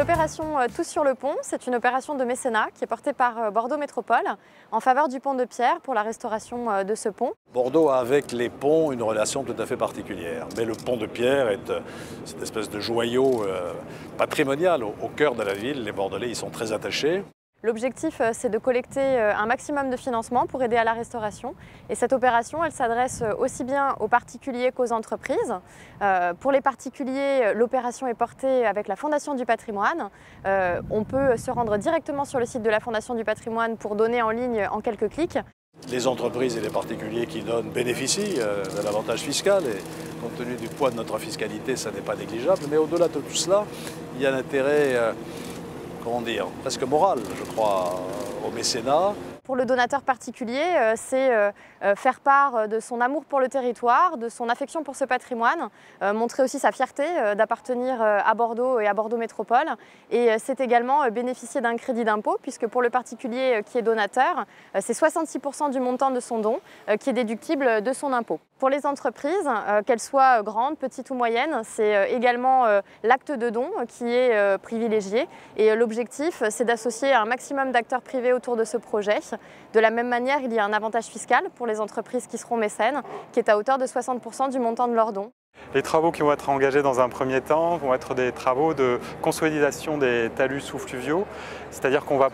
L'opération Tous sur le pont, c'est une opération de mécénat qui est portée par Bordeaux Métropole en faveur du pont de Pierre pour la restauration de ce pont. Bordeaux a avec les ponts une relation tout à fait particulière, mais le pont de Pierre est cette espèce de joyau patrimonial au cœur de la ville. Les Bordelais y sont très attachés. L'objectif, c'est de collecter un maximum de financement pour aider à la restauration. Et cette opération, elle s'adresse aussi bien aux particuliers qu'aux entreprises. Pour les particuliers, l'opération est portée avec la Fondation du patrimoine. On peut se rendre directement sur le site de la Fondation du patrimoine pour donner en ligne en quelques clics. Les entreprises et les particuliers qui donnent bénéficient de l'avantage fiscal. Et compte tenu du poids de notre fiscalité, ça n'est pas négligeable. Mais au-delà de tout cela, il y a un intérêt comment dire, presque moral, je crois, au mécénat. Pour le donateur particulier, c'est faire part de son amour pour le territoire, de son affection pour ce patrimoine, montrer aussi sa fierté d'appartenir à Bordeaux et à Bordeaux Métropole. Et c'est également bénéficier d'un crédit d'impôt, puisque pour le particulier qui est donateur, c'est 66% du montant de son don qui est déductible de son impôt. Pour les entreprises, qu'elles soient grandes, petites ou moyennes, c'est également l'acte de don qui est privilégié. Et l'objectif, c'est d'associer un maximum d'acteurs privés autour de ce projet. De la même manière, il y a un avantage fiscal pour les entreprises qui seront mécènes, qui est à hauteur de 60% du montant de leur don. Les travaux qui vont être engagés dans un premier temps vont être des travaux de consolidation des talus sous-fluviaux, c'est-à-dire qu'on va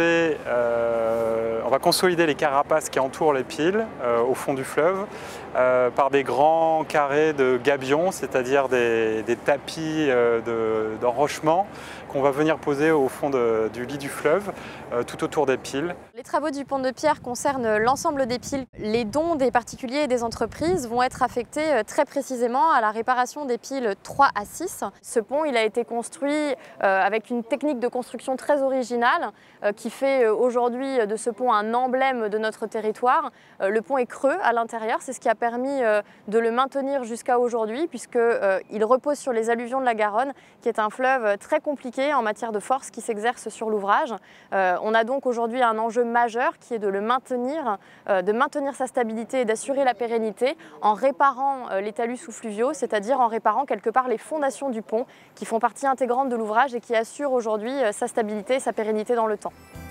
on va consolider les carapaces qui entourent les piles au fond du fleuve par des grands carrés de gabions, c'est-à-dire des tapis d'enrochement qu'on va venir poser au fond du lit du fleuve, tout autour des piles. Les travaux du pont de Pierre concernent l'ensemble des piles. Les dons des particuliers et des entreprises vont être affectés très précisément à la réparation des piles 3 à 6. Ce pont il a été construit avec une technique de construction très originale qui fait aujourd'hui de ce pont un emblème de notre territoire. Le pont est creux à l'intérieur, c'est ce qui a permis de le maintenir jusqu'à aujourd'hui puisqu'il repose sur les alluvions de la Garonne qui est un fleuve très compliqué en matière de force qui s'exerce sur l'ouvrage. On a donc aujourd'hui un enjeu majeur qui est de le maintenir, de maintenir sa stabilité et d'assurer la pérennité en réparant les talus sous-fluviaux, c'est-à-dire en réparant quelque part les fondations du pont qui font partie intégrante de l'ouvrage et qui assurent aujourd'hui sa stabilité et sa pérennité dans le temps.